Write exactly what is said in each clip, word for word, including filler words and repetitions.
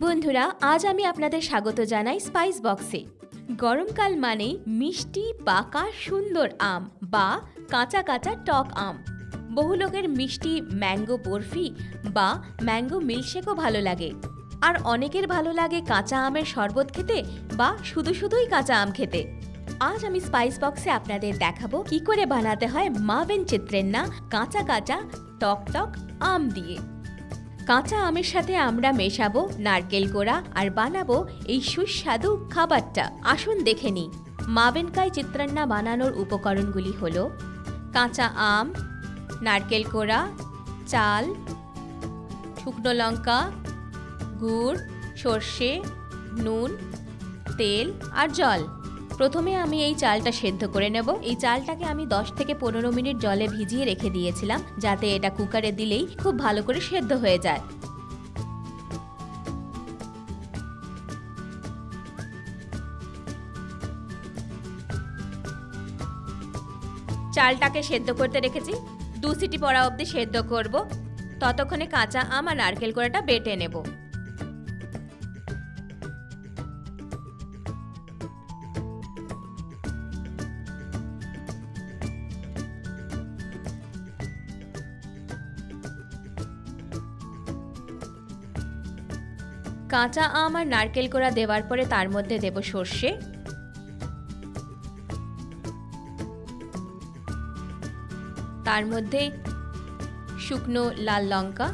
বন্ধুরা, আজ আমি আপনাদের স্বাগত জানাই স্পাইস বক্সে। গরমকাল মানেই মিষ্টি পাকা সুন্দর আম বা কাঁচা কাঁচা টক আম। বহু লোকের মিষ্টি ম্যাঙ্গো বরফি বা ম্যাঙ্গো মিল্কশেকও ভালো লাগে, আর অনেকের ভালো লাগে কাঁচা আমের শরবত খেতে বা শুধু শুধুই কাঁচা আম খেতে। আজ আমি স্পাইস বক্সে আপনাদের দেখাবো কি করে বানাতে হয় মাভেন চিত্রেন্না কাঁচা কাঁচা টক টক আম দিয়ে। কাঁচা আমের সাথে আমরা মেশাবো নারকেল কোড়া আর বানাবো এই সুস্বাদু খাবারটা। আসুন দেখে নিই। মাভেনকাই চিত্রান্না বানানোর উপকরণগুলি হলো কাঁচা আম, নারকেল কোড়া, চাল, শুকনো লঙ্কা, গুড়, সর্ষে, নুন, তেল আর জল। প্রথমে আমি এই চালটা সেদ্ধ করে নেব। এই চালটাকে আমি দশ থেকে পনেরো মিনিট জলে ভিজিয়ে রেখে দিয়েছিলাম, যাতে এটা কুকারে দিলেই খুব ভালো করে সেদ্ধ হয়ে যায়। চালটাকে সেদ্ধ করতে রেখেছি, দু সিটি পড়া অবধি সেদ্ধ করব। ততক্ষণে কাঁচা আম আর নারকেল কোড়াটা বেটে নেব। কাঁচা আম আর নারকেল কোড়া দেওয়ার পরে তার মধ্যে দেব সর্ষে, তার মধ্যে শুকনো লাল লঙ্কা,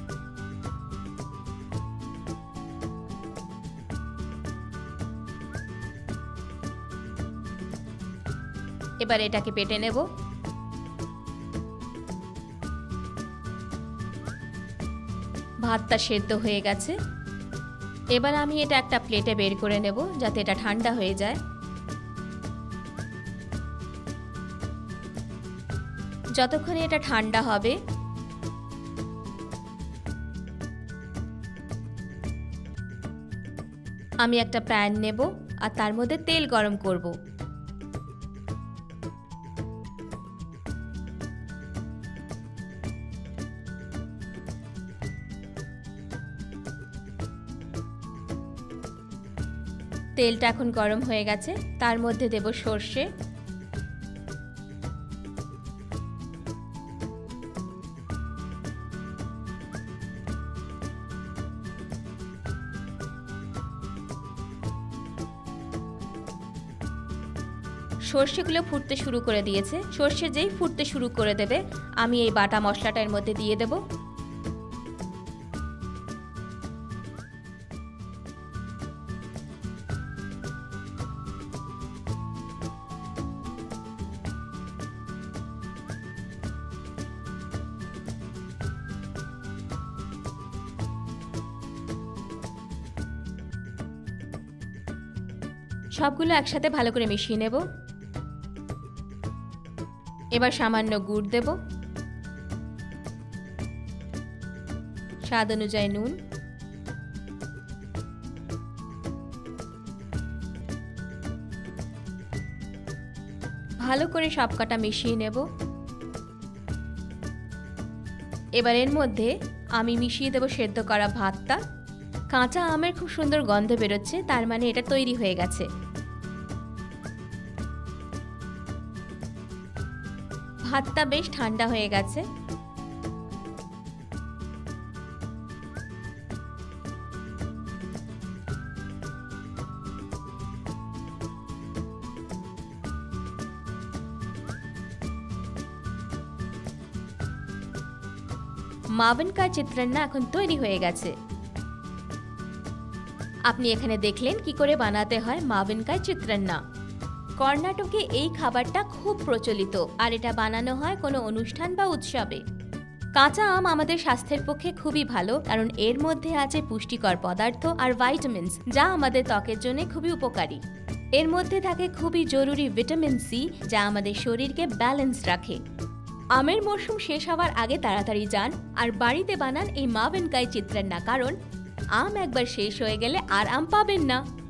এবার এটাকে বেটে নেব। ভাতটা সেদ্ধ হয়ে গেছে। এবার আমি এটা একটা প্লেটে বের করে নেব, যাতে এটা ঠান্ডা হয়ে যায়। যতক্ষণে এটা ঠান্ডা হবে আমি একটা প্যান নেব আর তার মধ্যে তেল গরম করব। তেলটা এখন গরম হয়ে গেছে, তার মধ্যে দেব সর্ষে, সর্ষেগুলো ফুটতে শুরু করে দিয়েছে। সর্ষে যেই ফুটতে শুরু করে দেবে আমি এই বাটা মশলাটা এর মধ্যে দিয়ে দেব। সবগুলো একসাথে ভালো করে মিশিয়ে নেব। এবার সামান্য গুড় দেব, স্বাদ অনুযায়ী নুন, ভালো করে সবকটা মিশিয়ে নেব। এবার এর মধ্যে আমি মিশিয়ে দেব সেদ্ধ করা ভাতটা। কাঁচা আমের খুব সুন্দর গন্ধ বেরোচ্ছে, তার মানে এটা তৈরি হয়ে গেছে। ভাতটা বেশ ঠান্ডা হয়ে গেছে। মাভেনকাই চিত্রান্না এখন তৈরি হয়ে গেছে। আপনি এখানে দেখলেন কি করে বানাতে হয় মাভেনকাই চিত্রান্না। কর্ণাটকে এই খাবারটা খুব প্রচলিত, আর এটা বানানো হয় কোনো অনুষ্ঠান বা উৎসবে। কাঁচা আম আমাদের স্বাস্থ্যের পক্ষে খুবই ভালো, কারণ এর মধ্যে আছে পুষ্টিকর পদার্থ আর ভাইটামিনস, যা আমাদের ত্বকের জন্য খুবই উপকারী। এর মধ্যে থাকে খুবই জরুরি ভিটামিন সি, যা আমাদের শরীরকে ব্যালেন্স রাখে। আমের মরশুম শেষ হওয়ার আগে তাড়াতাড়ি যান আর বাড়িতে বানান এই মাভেনকাই চিত্রান্না, কারণ আম একবার শেষ হয়ে গেলে আর আম পাবেন না।